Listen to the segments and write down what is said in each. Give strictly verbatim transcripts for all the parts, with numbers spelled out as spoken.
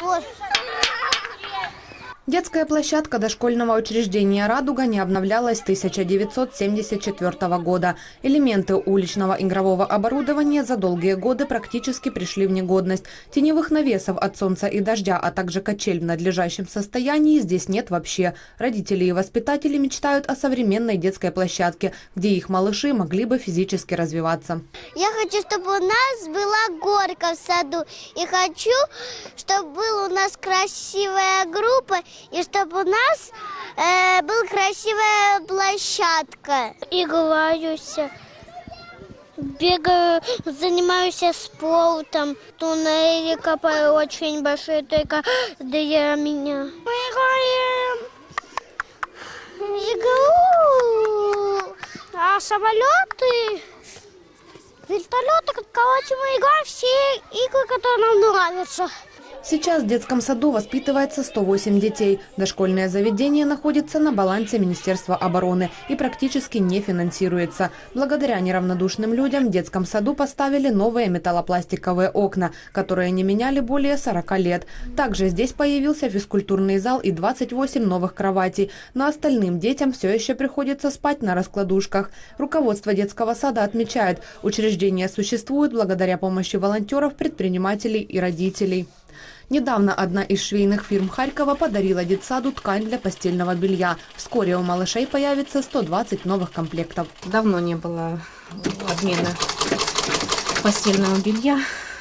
Вот. Детская площадка дошкольного учреждения «Радуга» не обновлялась с тысяча девятьсот семьдесят четвёртого года. Элементы уличного игрового оборудования за долгие годы практически пришли в негодность. Теневых навесов от солнца и дождя, а также качель в надлежащем состоянии здесь нет вообще. Родители и воспитатели мечтают о современной детской площадке, где их малыши могли бы физически развиваться. Я хочу, чтобы у нас была горка в саду. И хочу, чтобы была у нас красивая группа. И чтобы у нас э, была красивая площадка. Играюсь, бегаю, занимаюсь спортом. Туннели копаю очень большие, только для меня. Мы играем игру, а самолеты, вертолеты, короче, мы играем все игры, которые нам нравятся. Сейчас в детском саду воспитывается сто восемь детей. Дошкольное заведение находится на балансе Министерства обороны и практически не финансируется. Благодаря неравнодушным людям в детском саду поставили новые металлопластиковые окна, которые не меняли более сорока лет. Также здесь появился физкультурный зал и двадцать восемь новых кроватей. Но остальным детям все еще приходится спать на раскладушках. Руководство детского сада отмечает, учреждение существует благодаря помощи волонтеров, предпринимателей и родителей. Недавно одна из швейных фирм Харькова подарила детсаду ткань для постельного белья. Вскоре у малышей появится сто двадцать новых комплектов. Давно не было обмена постельного белья.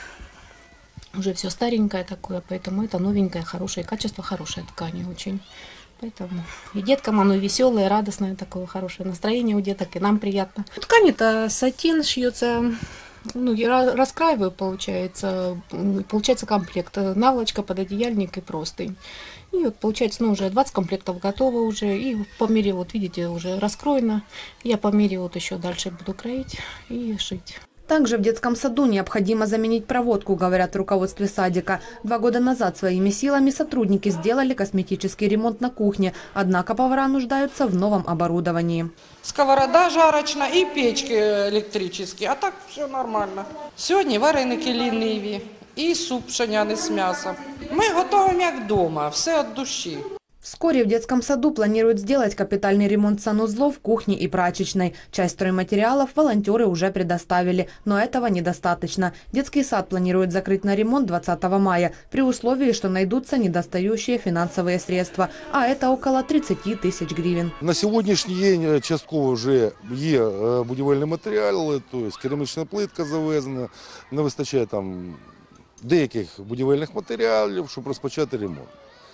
Уже все старенькое такое, поэтому это новенькое, хорошее качество, хорошая ткань очень. Поэтому и деткам оно веселое, радостное, такое хорошее настроение у деток, и нам приятно. Ткань это сатин, шьется. Ну, я раскраиваю, получается, получается комплект. Наволочка, пододеяльник и простынь. И вот получается, ну, уже двадцать комплектов готово уже. И по мере, вот видите, уже раскроено. Я по мере вот еще дальше буду кроить и шить. Также в детском саду необходимо заменить проводку, говорят в руководстве садика. Два года назад своими силами сотрудники сделали косметический ремонт на кухне, однако повара нуждаются в новом оборудовании. Сковорода жарочная и печки электрические, а так все нормально. Сьогодні вареники ліниві і суп пшеняний з м'ясом. Ми готуємо як вдома, все від душі. Вскоре в детском саду планируют сделать капитальный ремонт санузлов, кухни и прачечной. Часть стройматериалов волонтеры уже предоставили, но этого недостаточно. Детский сад планируют закрыть на ремонт двадцатого мая, при условии, что найдутся недостающие финансовые средства, а это около тридцати тысяч гривен. На сьогоднішній день частково вже є будівельні матеріали, тобто керамічна плитка завезена, не вистачає там деяких будівельних матеріалів, щоб розпочати ремонт.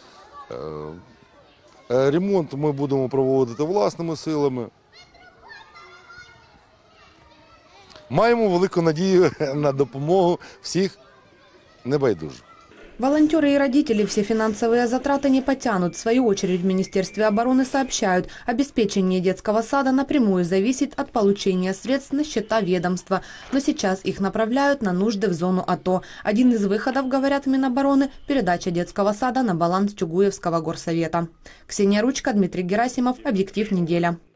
Ремонт ми будемо проводити власними силами. Маємо велику надію на допомогу всіх небайдужих. Волонтеры и родители все финансовые затраты не потянут. В свою очередь в Министерстве обороны сообщают, обеспечение детского сада напрямую зависит от получения средств на счета ведомства. Но сейчас их направляют на нужды в зону АТО. Один из выходов, говорят в Минобороны, передача детского сада на баланс Чугуевского горсовета. Ксения Ручка, Дмитрий Герасимов. Объектив неделя.